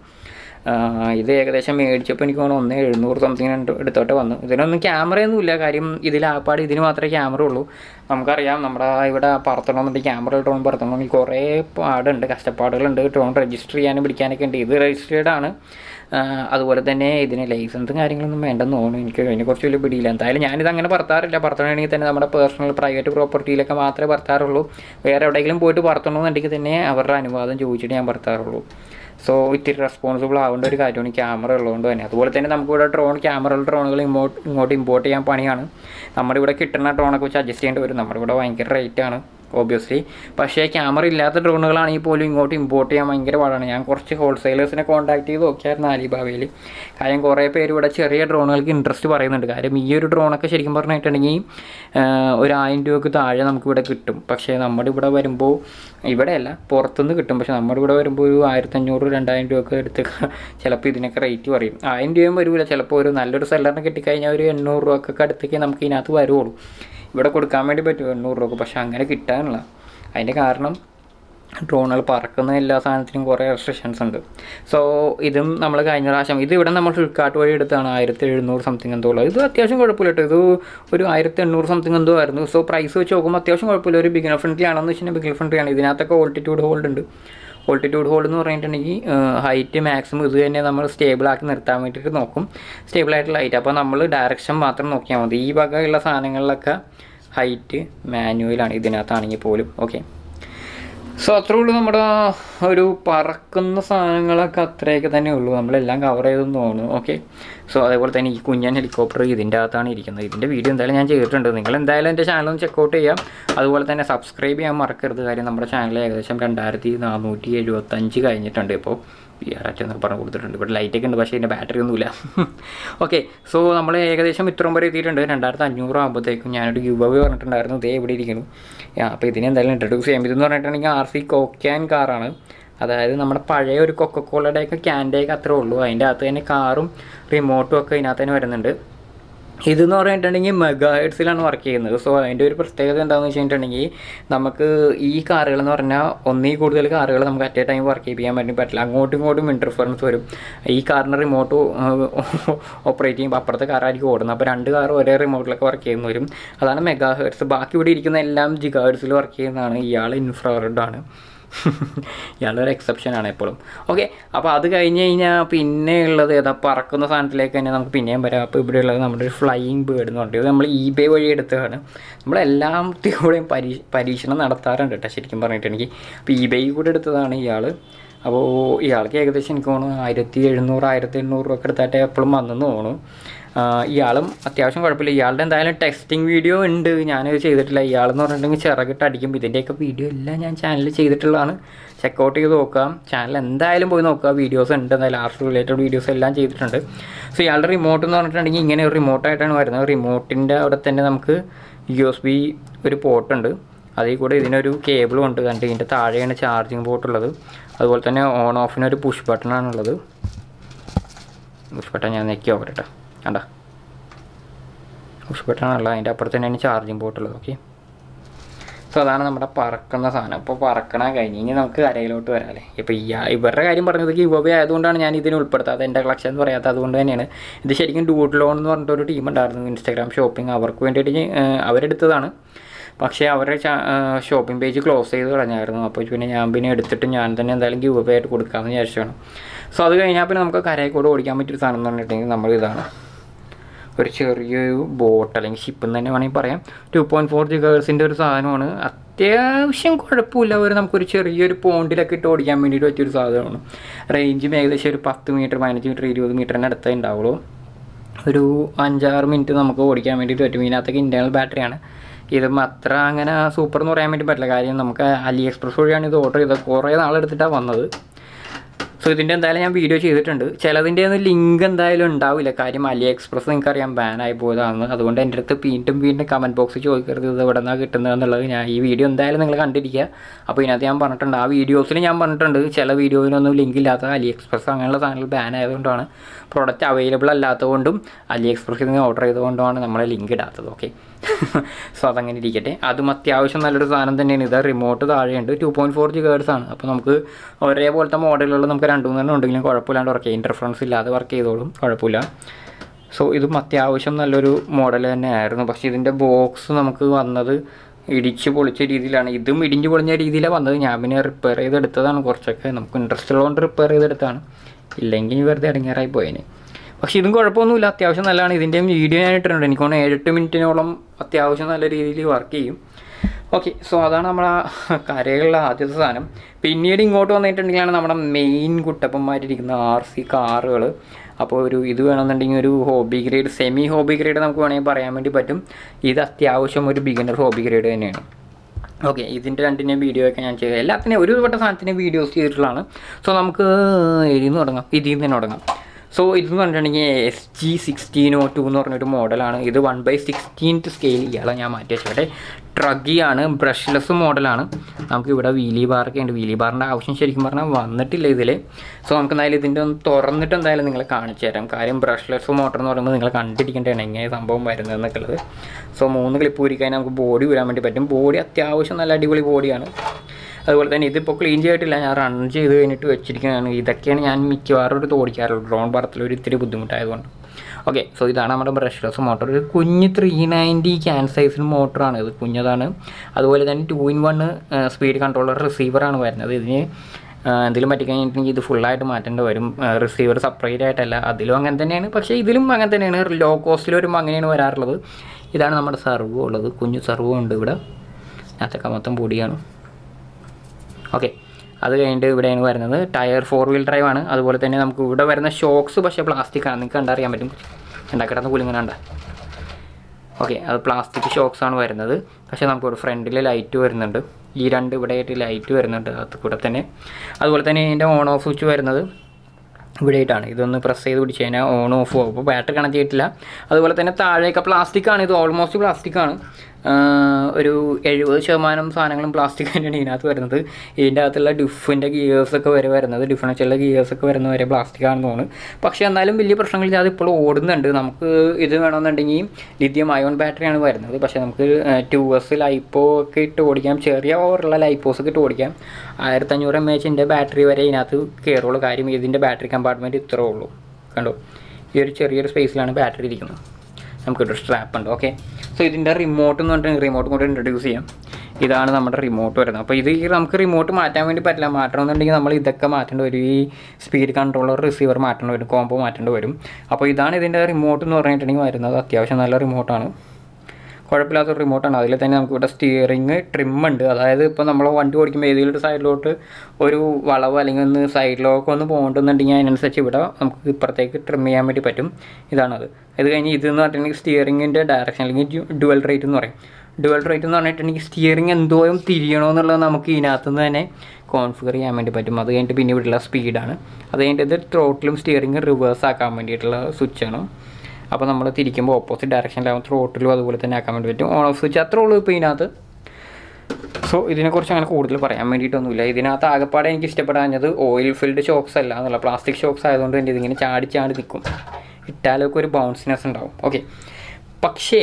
ഇത് ഏകദേശം മേടിച്ചപ്പോൾ എനിക്ക് തോന്നുന്നു ഒന്ന് എഴുന്നൂറ് സംതിങ് എടുത്തോട്ട് വന്നു. ഇതിനൊന്നും ക്യാമറയൊന്നും ഇല്ല. കാര്യം ഇതിൽ ആപ്പാട് ഇതിന് മാത്രമേ ക്യാമറ ഉള്ളൂ. നമുക്കറിയാം നമ്മുടെ ഇവിടെ പറത്തണമെന്നുണ്ടെങ്കിൽ ക്യാമറ ഡ്രോൺ പറത്തണമെങ്കിൽ കുറേ പാടുണ്ട്, കഷ്ടപ്പാടുകളുണ്ട്. ഡ്രോൺ രജിസ്റ്റർ ചെയ്യാനും പിടിക്കാനൊക്കെ ഉണ്ട്. ഇത് രജിസ്റ്റേർഡ് ആണ്. അതുപോലെ തന്നെ ഇതിന് ലൈസൻസും കാര്യങ്ങളൊന്നും വേണ്ടെന്ന് തോന്നുന്നു. എനിക്ക് അതിനെക്കുറിച്ച് വലിയ പിടിയില്ല. എന്തായാലും ഞാനിത് അങ്ങനെ പറത്താറില്ല. പറത്തണമെങ്കിൽ തന്നെ നമ്മുടെ പേഴ്സണൽ പ്രൈവറ്റ് പ്രോപ്പർട്ടിയിലൊക്കെ മാത്രമേ പറത്താറുള്ളൂ. വേറെ എവിടെയെങ്കിലും പോയിട്ട് പറത്തണമെന്നുണ്ടെങ്കിൽ തന്നെ അവരുടെ അനുവാദം ചോദിച്ചിട്ട് ഞാൻ പറത്താറുള്ളൂ. സോ ഇത്തിരി റെസ്പോൺസിബിൾ ആവേണ്ട ഒരു കാര്യമാണ് ക്യാമറ ഉള്ളതുകൊണ്ട് തന്നെ. അതുപോലെ തന്നെ നമുക്കിവിടെ ഡ്രോൺ ക്യാമറ ഡ്രോണുകൾ ഇങ്ങോട്ട് ഇങ്ങോട്ട് ഇമ്പോർട്ട് ചെയ്യാൻ പണിയാണ്. നമ്മുടെ ഇവിടെ കിട്ടുന്ന ഡ്രോണൊക്കെ വെച്ച് അഡ്ജസ്റ്റ് ചെയ്യേണ്ടി വരും. നമ്മുടെ ഇവിടെ ഭയങ്കര റേറ്റാണ് ഓബ്വിയസ്ലി. പക്ഷേ ക്യാമറ ഇല്ലാത്ത ഡ്രോണുകളാണെങ്കിൽ പോലും ഇങ്ങോട്ട് ഇമ്പോർട്ട് ചെയ്യാൻ ഭയങ്കര പാടാണ്. ഞാൻ കുറച്ച് ഹോൾസെയിലേഴ്സിനെ കോൺടാക്ട് ചെയ്ത് നോക്കിയായിരുന്നു ആലിബാബയിൽ. കാര്യം കുറേ പേര് ഇവിടെ ചെറിയ ഡ്രോണുകൾക്ക് ഇൻട്രസ്റ്റ് പറയുന്നുണ്ട്. കാര്യം ഈ ഒരു ഡ്രോണൊക്കെ ശരിക്കും പറഞ്ഞിട്ടുണ്ടെങ്കിൽ ഒരു ആയിരം രൂപയ്ക്ക് താഴെ നമുക്കിവിടെ കിട്ടും. പക്ഷേ നമ്മുടെ ഇവിടെ വരുമ്പോൾ, ഇവിടെയല്ല പുറത്തുനിന്ന് കിട്ടും, പക്ഷേ നമ്മുടെ ഇവിടെ വരുമ്പോൾ ഒരു ആയിരത്തഞ്ഞൂറ് രണ്ടായിരം രൂപയൊക്കെ എടുത്ത് ചിലപ്പോൾ ഇതിനൊക്കെ റേറ്റ് പറയും. ആയിരം രൂപയും വരില്ല. ചിലപ്പോൾ ഒരു നല്ലൊരു സെല്ലറിനെ കിട്ടിക്കഴിഞ്ഞാൽ ഒരു എണ്ണൂറ് രൂപക്കൊക്കെ അടുത്തേക്ക് നമുക്ക് ഇതിനകത്ത് വരുള്ളൂ. ഇവിടെ കൊടുക്കാൻ വേണ്ടി പറ്റും എണ്ണൂറ് രൂപ. പക്ഷേ അങ്ങനെ കിട്ടാനില്ല. അതിൻ്റെ കാരണം ഡ്രോണുകൾ പറക്കുന്ന എല്ലാ സാധനത്തിനും കുറേ റെസ്ട്രിക്ഷൻസ് ഉണ്ട്. സോ ഇതും നമ്മൾ കഴിഞ്ഞ പ്രാവശ്യം ഇത് ഇവിടെ നമ്മൾ ഫ്ലിപ്കാർട്ട് വഴി എടുത്താണ് ആയിരത്തി എഴുന്നൂറ് സംതിങ് എന്തോ ഉള്ളത്. ഇത് അത്യാവശ്യം കുഴപ്പമില്ല കേട്ടോ. ഇത് ഒരു ആയിരത്തി എണ്ണൂറ് സംതിങ് എന്തോ ആയിരുന്നു. സോ പ്രൈസ് വെച്ച് നോക്കുമ്പോൾ അത്യാവശ്യം കുഴപ്പമില്ല. ഒരു ബിഗിനർ ഫ്രണ്ട്ലി ആണെന്ന് വെച്ചാൽ ബിഗിനർ ഫ്രണ്ട്ലി ആണ്. ഇതിനകത്തൊക്കെ ഓൾട്ടിറ്റ്യൂഡ് ഹോൾഡ് ഉണ്ട്. ഓൾട്ടിറ്റ്യൂഡ് ഹോൾഡ് എന്ന് പറഞ്ഞിട്ടുണ്ടെങ്കിൽ ഹൈറ്റ് മാക്സിമം ഇത് തന്നെ നമ്മൾ സ്റ്റേബിളാക്കി നിർത്താൻ വേണ്ടിയിട്ട് നോക്കും. സ്റ്റേബിളായിട്ടുള്ള ഹൈറ്റ്. അപ്പോൾ നമ്മൾ ഡയറക്ഷൻ മാത്രം നോക്കിയാൽ മതി. ഈ വകയുള്ള സാധനങ്ങളിലൊക്കെ ഹൈറ്റ് മാനുവലാണ് ഇതിനകത്താണെങ്കിൽ പോലും. ഓക്കെ, സോ അത്രേ ഉള്ളൂ. നമ്മുടെ ഒരു പറക്കുന്ന സാധനങ്ങളൊക്കെ അത്രയൊക്കെ തന്നെ ഉള്ളൂ. നമ്മളെല്ലാം കവർ ചെയ്തെന്ന് തോന്നുന്നു. ഓക്കെ, സോ അതേപോലെ തന്നെ ഈ കുഞ്ഞൻ ഹെലികോപ്റ്റർ ഇതിൻ്റെ അകത്താണ് ഇരിക്കുന്നത്. ഇതിൻ്റെ വീഡിയോ എന്തായാലും ഞാൻ ചെയ്തിട്ടുണ്ട്. നിങ്ങൾ എന്തായാലും എൻ്റെ ചാനലൊന്ന് ചെക്കൗട്ട് ചെയ്യാം. അതുപോലെ തന്നെ സബ്സ്ക്രൈബ് ചെയ്യാൻ മറക്കരുത്. കാര്യം നമ്മുടെ ചാനൽ ഏകദേശം രണ്ടായിരത്തി നാനൂറ്റി എഴുപത്തഞ്ച് കഴിഞ്ഞിട്ടുണ്ട്. ഇപ്പോൾ പി ആർ അറ്റ് എന്നൊക്കെ പറഞ്ഞു കൊടുത്തിട്ടുണ്ട്. ഇവിടെ ലൈറ്റൊക്കെ ഉണ്ട്, പക്ഷേ ഇതിൻ്റെ ബാറ്ററി ഒന്നുമില്ല. ഓക്കെ, സോ നമ്മൾ ഏകദേശം ഇത്രയും വരെ എത്തിയിട്ടുണ്ട്. രണ്ടായിരത്തി അഞ്ഞൂറ് ആകുമ്പോഴത്തേക്കും ഞാനൊരു ഗിവ് അവേ പറഞ്ഞിട്ടുണ്ടായിരുന്നു. ഇതേ ഇവിടെ ഇരിക്കുന്നു. അപ്പോൾ ഇതിനെ എന്തായാലും ഇൻട്രൊഡ്യൂസ് ചെയ്യാം. ഇതെന്ന് പറഞ്ഞിട്ടുണ്ടെങ്കിൽ ആർ സി കോക്യാൻ കാറാണ്. അതായത് നമ്മുടെ പഴയ ഒരു കൊക്കക്കോളയുടെയൊക്കെ ക്യാൻ്റെയൊക്കെ അത്രേ ഉള്ളൂ. അതിൻ്റെ അകത്ത് തന്നെ കാറും റിമോട്ടും ഒക്കെ ഇതിനകത്ത് തന്നെ വരുന്നുണ്ട്. ഇതെന്ന് പറഞ്ഞിട്ടുണ്ടെങ്കിൽ മെഗാ ഹെർട്സിലാണ് വർക്ക് ചെയ്യുന്നത്. സോ അതിൻ്റെ ഒരു പ്രത്യേകത എന്താണെന്ന് വെച്ചിട്ടുണ്ടെങ്കിൽ നമുക്ക് ഈ കാറുകളെന്ന് പറഞ്ഞാൽ ഒന്നീ കൂടുതൽ കാറുകൾ നമുക്ക് അറ്റ് എ ടൈം വർക്ക് ചെയ്യാൻ വേണ്ടി പറ്റില്ല. അങ്ങോട്ടും ഇങ്ങോട്ടും ഇൻ്റർഫറൻസ് വരും. ഈ കാറിന് റിമോട്ട് ഓപ്പറേറ്റ് ചെയ്യുമ്പോൾ അപ്പുറത്തെ കാറായിരിക്കും ഓടുന്നത്. അപ്പോൾ രണ്ട് കാർ ഒരേ റിമോട്ടിലൊക്കെ വർക്ക് ചെയ്യുന്ന വരും. അതാണ് മെഗാ ഹെർട്സ്. ബാക്കി ഇവിടെ ഇരിക്കുന്ന എല്ലാം ജിഗാ ഹെർട്സിൽ വർക്ക് ചെയ്യുന്നതാണ്. ഇയാൾ ഇൻഫ്രാറെഡാണ്. ഇയാളൊരു എക്സെപ്ഷനാണ് എപ്പോഴും. ഓക്കെ, അപ്പോൾ അത് കഴിഞ്ഞ് കഴിഞ്ഞാൽ പിന്നെ ഉള്ളത് ഏതാ പറക്കുന്ന സാധനത്തിലേക്ക് തന്നെ നമുക്ക് പിന്നെയും വരാം. അപ്പോൾ ഇവിടെ ഉള്ളത് നമ്മുടെ ഒരു ഫ്ലൈയിങ് ബേർഡ് എന്ന് പറഞ്ഞിട്ട് നമ്മൾ ഇബേ വഴി എടുത്തതാണ്. നമ്മളെല്ലാത്തിലൂടെയും പരീ പരീക്ഷണം നടത്താറുണ്ട് കേട്ടോ ശരിക്കും പറഞ്ഞിട്ടുണ്ടെങ്കിൽ. അപ്പോൾ ഇബേ കൂടെ എടുത്തതാണ് ഇയാൾ. അപ്പോൾ ഇയാൾക്ക് ഏകദേശം എനിക്ക് തോന്നുന്നു ആയിരത്തി എഴുന്നൂറ് ആയിരത്തി എണ്ണൂറ് രൂപ എടുത്തായിട്ട് എപ്പോഴും വന്നെന്ന് തോന്നുന്നു. ഇയാളും അത്യാവശ്യം കുഴപ്പമില്ല. ഇയാളുടെ എന്തായാലും ടെസ്റ്റിംഗ് വീഡിയോ ഉണ്ട്, ഞാനത് ചെയ്തിട്ടില്ല. ഇയാളെന്ന് പറഞ്ഞിട്ടുണ്ടെങ്കിൽ ചിറകിട്ട് അടിക്കും. ഇതിൻ്റെയൊക്കെ വീഡിയോ എല്ലാം ഞാൻ ചാനലിൽ ചെയ്തിട്ടുള്ളതാണ്. ചെക്കൗട്ട് ചെയ്ത് നോക്കാം. ചാനൽ എന്തായാലും പോയി നോക്കുക. വീഡിയോസ് ഉണ്ട്, എന്തായാലും ആർട്ട് റിലേറ്റഡ് വീഡിയോസ് എല്ലാം ചെയ്തിട്ടുണ്ട്. സോ ഇയാളുടെ റിമോട്ട് എന്ന് പറഞ്ഞിട്ടുണ്ടെങ്കിൽ ഇങ്ങനെ ഒരു റിമോട്ടായിട്ടാണ് വരുന്നത്. റിമോട്ടിൻ്റെ അവിടെ തന്നെ നമുക്ക് യു എസ് ബി ഒരു പോർട്ടുണ്ട്, അതിൽ കൂടെ ഇതിനൊരു കേബിളും ഉണ്ട്. കണ്ട് ഇതിൻ്റെ താഴെയാണ് ചാർജിങ് പോർട്ടുള്ളത്. അതുപോലെ തന്നെ ഓൺ ഓഫിനൊരു പുഷ് ബട്ടണാണുള്ളത്. പുഷ് ബട്ടൺ ഞാൻ നെക്കി നോക്കട്ടെ, കണ്ട പുഷ് ബട്ടണാണുള്ളത്. അതിൻ്റെ അപ്പുറത്ത് തന്നെയാണ് ചാർജിങ് പോർട്ടുള്ളത്. ഓക്കെ, സോ അതാണ് നമ്മുടെ പറക്കുന്ന സാധനം. അപ്പോൾ പറക്കണ കഴിഞ്ഞ് ഇനി നമുക്ക് കരയിലോട്ട് വരാമല്ലേ. ഇപ്പോൾ ഈ ഇവരുടെ കാര്യം പറഞ്ഞത് ഗിവ് അവേ ആയതുകൊണ്ടാണ് ഞാൻ ഇതിന് ഉൾപ്പെടുത്താതെ എൻ്റെ കളക്ഷൻ എന്ന് പറയാത്തത്. അതുകൊണ്ട് തന്നെയാണ് ഇത്. ശരിക്കും ഡൂഡ് ലോൺ എന്ന് പറഞ്ഞിട്ടൊരു ടീം ഉണ്ടായിരുന്നു ഇൻസ്റ്റാഗ്രാം ഷോപ്പിംഗ്, അവർക്ക് വേണ്ടിയിട്ട് അവരെടുത്തതാണ്. പക്ഷേ അവരുടെ ഷോപ്പിംഗ് പേജ് ക്ലോസ് ചെയ്ത് കളഞ്ഞായിരുന്നു. അപ്പോൾ പിന്നെ ഞാൻ പിന്നെ എടുത്തിട്ട് ഞാൻ തന്നെ എന്തായാലും ഗിവ് അവേ ആയിട്ട് കൊടുക്കാമെന്ന് വിചാരിച്ചാണ്. സോ അത് കഴിഞ്ഞാൽ പിന്നെ നമുക്ക് കരയിൽ കൂടെ ഓടിക്കാൻ പറ്റിയൊരു സാധനം എന്ന് പറഞ്ഞിട്ടുണ്ടെങ്കിൽ നമ്മൾ ഇതാണ് ഒരു ചെറിയൊരു ബോട്ട് അല്ലെങ്കിൽ ഷിപ്പ് എന്ന് തന്നെ വേണമെങ്കിൽ പറയാം. ടു പോയിൻറ്റ് ഫോർ ജിഗേഴ്സിൻ്റെ ഒരു സാധനമാണ്. അത്യാവശ്യം കുഴപ്പമില്ല. ഒരു നമുക്കൊരു ചെറിയൊരു പോണ്ടിലൊക്കെ ഇട്ട് ഓടിക്കാൻ വേണ്ടിയിട്ട് പറ്റിയൊരു സാധനമാണ്. റേഞ്ചും ഏകദേശം ഒരു പത്ത് മീറ്റർ പതിനഞ്ച് മീറ്റർ ഇരുപത് മീറ്ററിന് അടുത്തേ ഉണ്ടാവുള്ളൂ. ഒരു അഞ്ചാറ് മിനിറ്റ് നമുക്ക് ഓടിക്കാൻ വേണ്ടിയിട്ട് പറ്റും. ഇതിനകത്തൊക്കെ ഇൻറ്റേർണൽ ബാറ്ററിയാണ്. ഇതും അത്ര അങ്ങനെ സൂപ്പർ എന്ന് പറയാൻ വേണ്ടി പറ്റില്ല. കാര്യം നമുക്ക് അലി എക്സ്പ്രസ് വഴിയാണ് ഇത് ഓർഡർ ചെയ്തത്. കുറേ നാളെടുത്തിട്ടാണ് വന്നത്. സോ ഇതിൻ്റെ എന്തായാലും ഞാൻ വീഡിയോ ചെയ്തിട്ടുണ്ട്. ചിലതിൻ്റെ ഒന്നും ലിങ്ക് എന്തായാലും ഉണ്ടാവില്ല. കാര്യം അലി എക്സ്പ്രസ് നിങ്ങൾക്കറിയാം ബാനായി പോയതാണ്. അതുകൊണ്ട് എൻ്റെ അടുത്ത് വീണ്ടും വീണ്ടും കമൻറ്റ് ബോക്സിൽ ചോദിക്കരുത് ഇത് എവിടെ നിന്നാണ് കിട്ടുന്നത് എന്നുള്ളത്. ഞാൻ ഈ വീഡിയോ എന്തായാലും നിങ്ങൾ കണ്ടിരിക്കുക. അപ്പോൾ ഇതിനകത്ത് ഞാൻ പറഞ്ഞിട്ടുണ്ട്, ആ വീഡിയോസിൽ ഞാൻ പറഞ്ഞിട്ടുണ്ട് ചില വീഡിയോയിലൊന്നും ലിങ്ക് ഇല്ലാത്ത അലി എക്സ്പ്രസ് അങ്ങനെയുള്ള സാധനങ്ങൾ ബാൻ ആയതുകൊണ്ടാണ്, പ്രോഡക്റ്റ് അവൈലബിൾ അല്ലാത്തതുകൊണ്ടും അലി എക്സ്പ്രസ്സിൽ നിന്ന് ഓർഡർ ചെയ്തുകൊണ്ടാണ് നമ്മൾ ലിങ്ക് ഇടാത്തത്. ഓക്കെ, സോ അതങ്ങനെ ഇരിക്കട്ടെ. അതും അത്യാവശ്യം നല്ലൊരു സാധനം തന്നെയാണ്. ഇത് റിമോട്ട് താഴെയുണ്ട്. Two point four G gears ആണ്. അപ്പോൾ നമുക്ക് ഒരേപോലത്തെ മോഡലുകൾ നമുക്ക് രണ്ട് മൂന്നെണ്ണം ഉണ്ടെങ്കിലും കുഴപ്പമില്ലാണ്ട് വർക്ക് ചെയ്യും. ഇൻ്റർഫറൻസ് ഇല്ലാതെ വർക്ക് ചെയ്തോളും, കുഴപ്പമില്ല. സോ ഇതും അത്യാവശ്യം നല്ലൊരു മോഡൽ തന്നെയായിരുന്നു. പക്ഷേ ഇതിൻ്റെ ബോക്സ് നമുക്ക് വന്നത് ഇടിച്ച് പൊളിച്ച രീതിയിലാണ്. ഇതും ഇടിഞ്ഞ് പൊളിഞ്ഞ രീതിയിലാണ് വന്നത്. ഞാൻ പിന്നെ റിപ്പയർ ചെയ്തെടുത്തതാണ്. കുറച്ചൊക്കെ നമുക്ക് ഇൻട്രസ്റ്റ് ഉള്ളതുകൊണ്ട് റിപ്പയർ ചെയ്തെടുത്താണ്. ഇല്ലെങ്കിൽ വെറുതെ ഇറങ്ങിയാറായി പോയേനെ. പക്ഷേ ഇതും കുഴപ്പമൊന്നുമില്ല, അത്യാവശ്യം നല്ലതാണ്. ഇതിൻ്റെയും വീഡിയോ ഞാൻ ഇട്ടിട്ടുണ്ട്. എനിക്ക് തോന്നുന്നു ഏഴെട്ട് മിനിറ്റിനോളം അത്യാവശ്യം നല്ല രീതിയിൽ വർക്ക് ചെയ്യും. ഓക്കെ, സോ അതാണ് നമ്മളെ കരയിലുള്ള ആദ്യത്തെ സാധനം. പിന്നീട് ഇങ്ങോട്ട് വന്നിട്ടുണ്ടെങ്കിലാണ് നമ്മുടെ മെയിൻ കുട്ടപ്പന്മാരിരിക്കുന്ന ആർ സി കാറുകൾ. അപ്പോൾ ഒരു ഇത് വേണമെന്നുണ്ടെങ്കിൽ ഒരു hobby grade, semi hobby grade നമുക്ക് വേണമെങ്കിൽ പറയാൻ വേണ്ടി പറ്റും. ഇത് അത്യാവശ്യം ഒരു ബിഗിനർ ഹോബി ഗ്രേഡ് തന്നെയാണ്. ഓക്കെ, ഇതിൻ്റെ രണ്ടിൻ്റെയും വീഡിയോ ഒക്കെ ഞാൻ ചെയ്തത്. എല്ലാത്തിനെയും ഒരു വട്ട സാധനത്തിൻ്റെയും വീഡിയോസ് ചെയ്തിട്ടുള്ളതാണ്. സോ നമുക്ക് ഇതിൽ നിന്ന് തുടങ്ങാം, ഇതിൽ നിന്ന് തന്നെ തുടങ്ങാം. സോ ഇതെന്ന് പറഞ്ഞിട്ടുണ്ടെങ്കിൽ S G sixteen O two എന്ന് പറഞ്ഞൊരു മോഡലാണ്. ഇത് വൺ ബൈ സിക്സ്റ്റീൻത്ത് സ്കെയിൽ ഇയാളെ ഞാൻ മാറ്റി വെച്ചോട്ടെ. ട്രഗിയാണ്, ബ്രഷ്ലെസ് മോഡലാണ്. നമുക്ക് ഇവിടെ വീലി ബാറൊക്കെ ഉണ്ട്. വീലി ബാറിൻ്റെ ആവശ്യം ശരിക്കും പറഞ്ഞാൽ വന്നിട്ടില്ല ഇതിൽ. സോ നമുക്ക് എന്തായാലും ഇതിൻ്റെ ഒന്ന് തുറന്നിട്ട് എന്തായാലും നിങ്ങളെ കാണിച്ചു തരാം. കാര്യം ബ്രഷ്ലെസ് മോട്ടർ എന്ന് പറയുമ്പോൾ നിങ്ങൾ കണ്ടിരിക്കേണ്ടതാണ് എങ്ങനെ സംഭവം വരുന്നതെന്നൊക്കെ ഉള്ളത്. സോ മൂന്ന് ക്ലിപ്പ് ഊരിക്കാൻ നമുക്ക് ബോഡി ഊരാൻ വേണ്ടി പറ്റും. ബോഡി അത്യാവശ്യം നല്ല അടിപൊളി ബോഡിയാണ്. അതുപോലെ തന്നെ ഇതിപ്പോൾ ക്ലീൻ ചെയ്തിട്ടില്ല, ഞാൻ റൺ ചെയ്ത് കഴിഞ്ഞിട്ട് വെച്ചിരിക്കുന്നതാണ്. ഇതൊക്കെയാണ് ഞാൻ മിക്കവാറും ഒരു തോടിക്കാറുള്ളത്, ഡ്രോൺ പറത്തിൽ ഒരു ഇത്തിരി ബുദ്ധിമുട്ടായതുകൊണ്ട്. ഓക്കെ, സോ ഇതാണ് നമ്മുടെ ബ്രഷ്ലെസ് മോട്ടർ. ഒരു കുഞ്ഞ് ത്രീ നയൻറ്റി ക്യാൻ സൈസിന് മോട്ടറാണ്. ഇത് കുഞ്ഞതാണ്. അതുപോലെ തന്നെ two in one speed controller റിസീവറാണ് വരുന്നത്. ഇതിന് എന്തെങ്കിലും പറ്റിക്കഴിഞ്ഞിട്ടുണ്ടെങ്കിൽ ഇത് ഫുള്ളായിട്ട് മാറ്റേണ്ടി വരും. റിസീവർ സെപ്പറേറ്റ് ആയിട്ടല്ല, അതിലും അങ്ങനെ തന്നെയാണ്. പക്ഷേ ഇതിലും അങ്ങനെ തന്നെയാണ്. ലോ കോസ്റ്റിൽ വരുമ്പോൾ അങ്ങനെയാണ് വരാറുള്ളത്. ഇതാണ് നമ്മുടെ സർവോ ഉള്ളത്. കുഞ്ഞു സർവോ ഉണ്ട് ഇവിടെ. അതൊക്കെ മൊത്തം പൊടിയാണ്. ഓക്കെ, അത് കഴിഞ്ഞിട്ട് ഇവിടെയാണ് വരുന്നത് ടയർ ഫോർ വീൽ ഡ്രൈവ് ആണ്. അതുപോലെ തന്നെ നമുക്ക് ഇവിടെ വരുന്ന ഷോക്സ് പക്ഷേ പ്ലാസ്റ്റിക്കാണ്. നിങ്ങൾക്ക് കണ്ടറിയാൻ പറ്റും, ഉണ്ടാക്കിടന്ന് കുലിങ്ങനെ ഉണ്ട്. ഓക്കെ, അത് പ്ലാസ്റ്റിക് ഷോക്സ് ആണ് വരുന്നത്. പക്ഷേ നമുക്കിവിടെ ഫ്രണ്ടിൽ ലൈറ്റ് വരുന്നുണ്ട്. ഈ രണ്ട് ഇവിടെ ആയിട്ട് ലൈറ്റ് വരുന്നുണ്ട് അത് കൂടെ തന്നെ. അതുപോലെ തന്നെ ഇതിൻ്റെ ഓൺ ഓഫ് സ്വിച്ച് വരുന്നത് ഇവിടെ ആയിട്ടാണ്. ഇതൊന്ന് പ്രസ് ചെയ്ത് പിടിച്ച് കഴിഞ്ഞാൽ ഓൺ ഓഫ് പോകും. അപ്പോൾ ബാറ്ററി കണക്ട് ചെയ്തിട്ടില്ല. അതുപോലെ തന്നെ താഴെയൊക്കെ പ്ലാസ്റ്റിക്കാണ്. ഇത് ഓൾമോസ്റ്റ് പ്ലാസ്റ്റിക്കാണ്. ഒരു എഴുപത് ശതമാനം സാധനങ്ങളും പ്ലാസ്റ്റിക് തന്നെയാണ് ഇതിനകത്ത് വരുന്നത്. ഇതിൻ്റെ അകത്തുള്ള ഡിഫിൻ്റെ ഗിയേഴ്സൊക്കെ വരെ വരുന്നത്, ഡിഫറൻഷ്യലുള്ള ഗിയേഴ്സൊക്കെ വരുന്ന വരെ പ്ലാസ്റ്റിക്കാണെന്ന് തോന്നുന്നു. പക്ഷേ എന്നാലും വലിയ പ്രശ്നങ്ങളില്ലാതെ ഇപ്പോൾ ഓടുന്നുണ്ട്. നമുക്ക് ഇത് വേണമെന്നുണ്ടെങ്കിൽ ലിഥിയം അയോൺ ബാറ്ററിയാണ് വരുന്നത്. പക്ഷേ നമുക്ക് ടു എസ് ലൈപ്പോ ഒക്കെ ഇട്ട് ഓടിക്കാം. ചെറിയ ഓവറുള്ള ലൈപ്പോസൊക്കെ ഇട്ട് ഓടിക്കാം. ആയിരത്തഞ്ഞൂറ് എം എച്ചിൻ്റെ ബാറ്ററി വരെ ഇതിനകത്ത് കയറുള്ളൂ. കാര്യം ഇതിൻ്റെ ബാറ്ററി കമ്പാർട്ട്മെൻറ്റ് ഇത്രേ ഉള്ളൂ. കണ്ടോ, ഈ ഒരു ചെറിയൊരു സ്പേസിലാണ് ബാറ്ററി ഇരിക്കുന്നത്. നമുക്കൊരു സ്ട്രാപ്പ് ഉണ്ട്. ഓക്കെ, സോ ഇതിൻ്റെ റിമോട്ട് എന്ന് പറഞ്ഞിട്ട് റിമോട്ട് കൊണ്ട് ഇൻട്രൊഡ്യൂസ് ചെയ്യാം. ഇതാണ് നമ്മുടെ റിമോട്ട് വരുന്നത്. അപ്പോൾ ഇത് നമുക്ക് റിമോട്ട് മാറ്റാൻ വേണ്ടി പറ്റില്ല. മാറ്റണമെന്നുണ്ടെങ്കിൽ നമ്മൾ ഇതൊക്കെ മാറ്റേണ്ടി വരും. ഈ സ്പീഡ് കൺട്രോളർ റിസീവർ മാറ്റേണ്ടി വരും, കോംബോ മാറ്റേണ്ടി വരും. അപ്പോൾ ഇതാണ് ഇതിൻ്റെ റിമോട്ട് എന്ന് പറഞ്ഞിട്ടുണ്ടെങ്കിൽ വരുന്നത്. അത്യാവശ്യം നല്ല റിമോട്ടാണ്, കുഴപ്പമില്ലാത്തൊരു റിമോട്ടാണ്. അതിൽ തന്നെ നമുക്കിവിടെ സ്റ്റിയറിങ് ട്രിം ഉണ്ട്. അതായത് ഇപ്പോൾ നമ്മൾ വണ്ടി ഓടിക്കുമ്പോൾ ഏതെങ്കിലും ഒരു സൈഡിലോട്ട് ഒരു വളവ് അല്ലെങ്കിൽ ഒന്ന് സൈഡിലൊക്കെ ഒന്ന് പോകണ്ടെന്നുണ്ടെങ്കിൽ അതിനനുസരിച്ച് ഇവിടെ നമുക്ക് ഇപ്പുറത്തേക്ക് ട്രിം ചെയ്യാൻ വേണ്ടി പറ്റും. ഇതാണത്. ഇത് കഴിഞ്ഞ് ഇതെന്ന് പറഞ്ഞിട്ടുണ്ടെങ്കിൽ സ്റ്റിയറിങ്ങിൻ്റെ ഡയറക്ഷൻ അല്ലെങ്കിൽ ഡുവൽ റേറ്റ് എന്ന് പറയും. ഡുവൽ റേറ്റ് എന്ന് പറഞ്ഞിട്ടുണ്ടെങ്കിൽ സ്റ്റിയറിങ് എന്തോരം തിരിയണമെന്നുള്ളത് നമുക്ക് ഇതിനകത്തുനിന്ന് തന്നെ കോൺഫിഗർ ചെയ്യാൻ വേണ്ടി പറ്റും. അത് കഴിഞ്ഞിട്ട് പിന്നെ ഇവിടെയുള്ള സ്പീഡാണ്. അത് കഴിഞ്ഞിട്ട് ഇത് ത്രോട്ടിലും സ്റ്റിയറിങ് റിവേഴ്സ് ആക്കാൻ വേണ്ടിയിട്ടുള്ള സ്വിച്ചാണ്. അപ്പോൾ നമ്മൾ തിരിക്കുമ്പോൾ ഓപ്പോസിറ്റ് ഡയറക്ഷനിലാവും ത്രോട്ടിലും അതുപോലെ തന്നെ ആക്കാൻ വേണ്ടി പറ്റും. ഓൺ ഓഫ് സ്വിച്ച് അത്രേ ഉള്ളൂ ഇപ്പോൾ ഇതിനകത്ത്. സോ ഇതിനെക്കുറിച്ച് അങ്ങനെ കൂടുതൽ പറയാൻ വേണ്ടിയിട്ടൊന്നുമില്ല. ഇതിനകത്ത് ആകെപ്പാടെ എനിക്ക് ഇഷ്ടപ്പെടാഞ്ഞത് ഓയിൽ ഫിൽഡ് ഷോക്സ് അല്ല എന്നുള്ള പ്ലാസ്റ്റിക് ഷോക്സ് ആയതുകൊണ്ട് തന്നെ ഇതിങ്ങനെ ചാടി ചാടി നിൽക്കും, ഇട്ടാലൊക്കെ ഒരു ബൗൺസിനെസ് ഉണ്ടാവും. ഓക്കെ, പക്ഷേ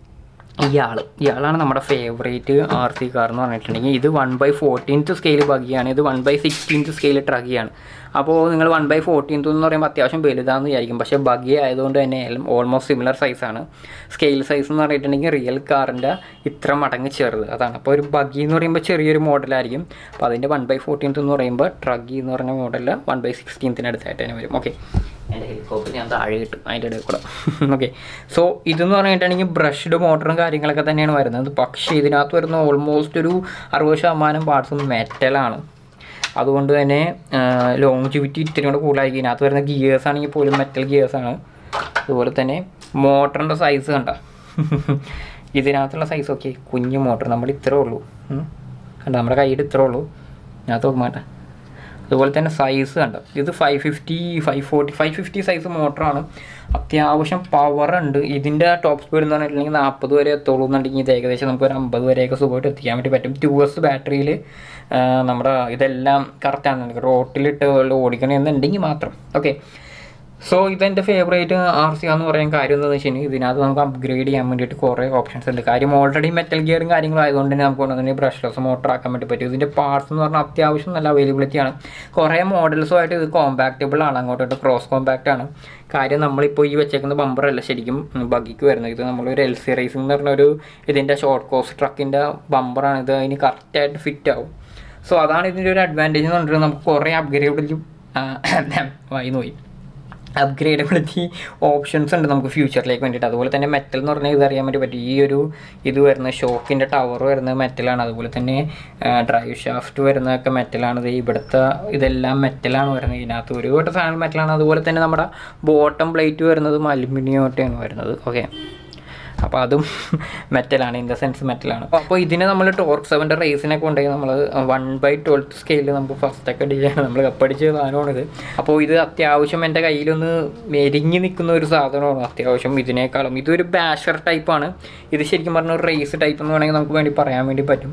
ഇയാൾ ഇയാളാണ് നമ്മുടെ ഫേവറേറ്റ് ആർ സി കാർ എന്ന് പറഞ്ഞിട്ടുണ്ടെങ്കിൽ ഇത് വൺ ബൈ ഫോർട്ടീൻത്ത് സ്കെയിൽ ബഗ്ഗിയാണ്, ഇത് വൺ ബൈ സിക്സ്റ്റീൻത്ത് സ്കെയിൽ ട്രഗിയാണ്. അപ്പോൾ നിങ്ങൾ വൺ ബൈ ഫോർട്ടീൻത്ത് എന്ന് പറയുമ്പോൾ അത്യാവശ്യം വലുതാണെന്ന് വിചാരിക്കും, പക്ഷേ ബഗ്ഗി ആയതുകൊണ്ട് തന്നെ ഓൾമോസ്റ്റ് സിമിലർ സൈസാണ്. സ്കെയിൽ സൈസ് എന്ന് പറഞ്ഞിട്ടുണ്ടെങ്കിൽ റിയൽ കാറിൻ്റെ ഇത്ര മടങ്ങ് ചെറുത് അതാണ്. അപ്പോൾ ഒരു ബഗ്ഗി എന്ന് പറയുമ്പോൾ ചെറിയൊരു മോഡലായിരിക്കും. അപ്പോൾ അതിൻ്റെ വൺ ബൈ ഫോർട്ടീൻത്ത് എന്ന് പറയുമ്പോൾ ട്രഗി എന്ന് പറഞ്ഞ മോഡലിൽ വൺ ബൈ സിക്സ്റ്റീൻത്തിന് അടുത്തായിട്ട് തന്നെ വരും. ഓക്കെ, എൻ്റെ ഹെലികോപ്റ്റർ ഞാൻ താഴെ കിട്ടും അതിൻ്റെ ഇടയിൽ കൂടെ. ഓക്കെ, സോ ഇതെന്ന് പറഞ്ഞിട്ടുണ്ടെങ്കിൽ ബ്രഷ്ഡ് മോട്ടറും കാര്യങ്ങളൊക്കെ തന്നെയാണ് വരുന്നത്. പക്ഷേ ഇതിനകത്ത് വരുന്ന ഓൾമോസ്റ്റ് ഒരു അറുപത് ശതമാനം പാർട്സും മെറ്റലാണ്. അതുകൊണ്ട് തന്നെ ലോങ്ജിവിറ്റി ഇത്തിരി കൂടെ കൂടുതലായിരിക്കും. ഇതിനകത്ത് വരുന്ന ഗിയേഴ്സ് ആണെങ്കിൽ പോലും മെറ്റൽ ഗിയേഴ്സാണ്. അതുപോലെ തന്നെ മോട്ടറിൻ്റെ സൈസ് കണ്ട ഇതിനകത്തുള്ള സൈസ് ഓക്കെ കുഞ്ഞു മോട്ടർ, നമ്മൾ ഇത്രേ ഉള്ളൂ കണ്ട, നമ്മുടെ കയ്യിൽ ഇത്രേ ഉള്ളൂ, ഇതിനകത്ത് നോക്കുമാട്ടെ. അതുപോലെ തന്നെ സൈസ് കണ്ട, ഇത് five fifty five forty five fifty size മോട്ടറാണ്. അത്യാവശ്യം പവറുണ്ട്. ഇതിൻ്റെ ടോപ്പ് സ്പീഡ് എന്ന് പറഞ്ഞിട്ടുണ്ടെങ്കിൽ നാൽപ്പത് വരെ എത്തുള്ളൂ എന്നുണ്ടെങ്കിൽ ഇത് ഏകദേശം നമുക്ക് ഒരു അമ്പത് വരെയൊക്കെ സുഖമായിട്ട് എത്തിക്കാൻ വേണ്ടി പറ്റും. ടു എസ് ബാറ്ററിയിൽ നമ്മുടെ ഇതെല്ലാം കറക്റ്റാണ്, റോട്ടിലിട്ട് ഓടിക്കണമെന്നുണ്ടെങ്കിൽ മാത്രം. ഓക്കെ, സോ ഇതെൻ്റെ ഫേവറേറ്റ് ആർ സി എന്ന് പറയാൻ കാര്യം എന്താണെന്ന് വെച്ച് കഴിഞ്ഞാൽ ഇതിനകത്ത് നമുക്ക് അപ്ഗ്രേഡ് ചെയ്യാൻ വേണ്ടിയിട്ട് കുറേ ഓപ്ഷൻസ് ഉണ്ട്. കാര്യം ഓൾറെഡി മെറ്റൽ ഗിയറും കാര്യങ്ങളും ആയതുകൊണ്ട് തന്നെ നമുക്ക് കൊണ്ടുവന്നെ ബ്രഷ്ലെസ് മോട്ടർ ആക്കാൻ വേണ്ടി പറ്റും. ഇതിൻ്റെ പാർട്സ് എന്ന് പറഞ്ഞാൽ അത്യാവശ്യം നല്ല അവൈലബിലിറ്റിയാണ്. കുറേ മോഡൽസുമായിട്ട് ഇത് കോമ്പാക്റ്റബിൾ ആണ്, അങ്ങോട്ടോട്ട് ക്രോസ് കോമ്പാക്റ്റ് ആണ്. കാര്യം നമ്മളിപ്പോൾ ഈ വെച്ചേക്കുന്ന ബമ്പറല്ല ശരിക്കും ബഗ്ഗിക്ക് വരുന്നത്. ഇത് നമ്മളൊരു എൽ സി റേസിംഗ് എന്ന് പറഞ്ഞൊരു ഇതിൻ്റെ ഷോർട്ട് കോസ്റ്റ് ട്രക്കിൻ്റെ ബമ്പറാണ്. ഇത് അതിന് കറക്റ്റായിട്ട് ഫിറ്റ് ആവും. സോ അതാണ് ഇതിൻ്റെ ഒരു അഡ്വാൻറ്റേജ് എന്ന് പറഞ്ഞിട്ട് നമുക്ക് കുറേ അപ്ഗ്രേഡബിലിറ്റി വായി നോയി അപ്ഗ്രേഡബിലിറ്റി ഓപ്ഷൻസ് ഉണ്ട് നമുക്ക് ഫ്യൂച്ചറിലേക്ക് വേണ്ടിയിട്ട്. അതുപോലെ തന്നെ മെറ്റൽ എന്ന് പറഞ്ഞാൽ ഇതറിയാൻ വേണ്ടി പറ്റും. ഈ ഒരു ഇത് വരുന്ന ഷോക്കിൻ്റെ ടവർ വരുന്നത് മെറ്റലാണ്. അതുപോലെ തന്നെ ഡ്രൈവ് ഷാഫ്റ്റ് വരുന്നതൊക്കെ മെറ്റലാണ്. ഇത് ഇവിടുത്തെ ഇതെല്ലാം മെറ്റലാണ് വരുന്നത്. ഇതിനകത്ത് ഒരു വട്ട സാധനം മെറ്റലാണ്. അതുപോലെ തന്നെ നമ്മുടെ ബോട്ടം പ്ലേറ്റ് വരുന്നതും അലുമിനിയമായിട്ടാണ് വരുന്നത്. ഓക്കെ, അപ്പോൾ അതും മെറ്റലാണ്, ഇൻ ദ സെൻസ് മെറ്റലാണ്. അപ്പോൾ ഇതിനെ നമ്മൾ ടോർക്ക് സെവൻ്റെ റേസിനെ കൊണ്ടുപോയി നമ്മൾ വൺ ബൈ ട്വൽത്ത് സ്കെയിലിൽ നമുക്ക് ഫസ്റ്റൊക്കെ ഡിസൈൻ നമ്മൾ കപ്പടിച്ച സാധനമാണിത്. അപ്പോൾ ഇത് അത്യാവശ്യം എൻ്റെ കയ്യിലൊന്ന് മെരിഞ്ഞ് നിൽക്കുന്ന ഒരു സാധനമാണ് അത്യാവശ്യം ഇതിനേക്കാളും. ഇതൊരു ബാഷർ ടൈപ്പാണ്. ഇത് ശരിക്കും പറഞ്ഞ ഒരു റേസ് ടൈപ്പ് എന്ന് വേണമെങ്കിൽ നമുക്ക് വേണ്ടി പറയാൻ വേണ്ടി പറ്റും.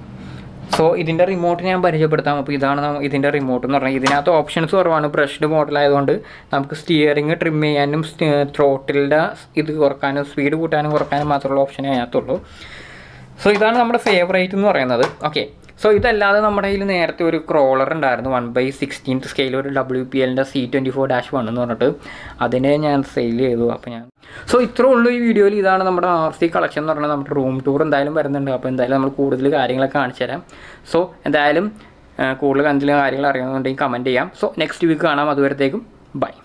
സോ ഇതിൻ്റെ റിമോട്ട് ഞാൻ പരിചയപ്പെടുത്താം. അപ്പോൾ ഇതാണ് ഇതിൻ്റെ റിമോട്ട് എന്ന് പറഞ്ഞാൽ. ഇതിനകത്ത് ഓപ്ഷൻസ് കുറവാണ്. ബ്രഷ്ഡ് മോഡലായതുകൊണ്ട് നമുക്ക് സ്റ്റിയറിങ് ട്രിം ചെയ്യാനും ത്രോട്ടിലിൻ്റെ ഇത് കുറക്കാനും സ്പീഡ് കൂട്ടാനും കുറക്കാനും മാത്രമുള്ള ഓപ്ഷനേ അതിനകത്തുള്ളൂ. സോ ഇതാണ് നമ്മുടെ ഫേവറേറ്റ് എന്ന് പറയുന്നത്. ഓക്കെ, സോ ഇതല്ലാതെ നമ്മുടെ കയ്യിൽ നേരത്തെ ഒരു ക്രോളർ ഉണ്ടായിരുന്നു വൺ ബൈ സിക്സ്റ്റീൻത്ത് സ്കെയിൽ, ഒരു ഡബ്ല്യു പി എല്ലിൻ്റെ C twenty four dash one എന്ന് പറഞ്ഞിട്ട് അതിനെ ഞാൻ സെയിൽ ചെയ്തു. അപ്പോൾ ഞാൻ സോ ഇത്രേ ഉള്ളൂ ഈ വീഡിയോയിൽ. ഇതാണ് നമ്മുടെ ആർ സി കളക്ഷൻ എന്ന് പറഞ്ഞാൽ. നമ്മുടെ റൂം ടൂർ എന്തായാലും വരുന്നുണ്ട്. അപ്പോൾ എന്തായാലും നമ്മൾ കൂടുതൽ കാര്യങ്ങളൊക്കെ കാണിച്ചു തരാം. സോ എന്തായാലും കൂടുതൽ എന്തെങ്കിലും കാര്യങ്ങൾ അറിയണമെന്നുണ്ടെങ്കിൽ കമൻറ്റ് ചെയ്യാം. സോ നെക്സ്റ്റ് വീക്ക് കാണാം. അതുവരത്തേക്കും ബൈ.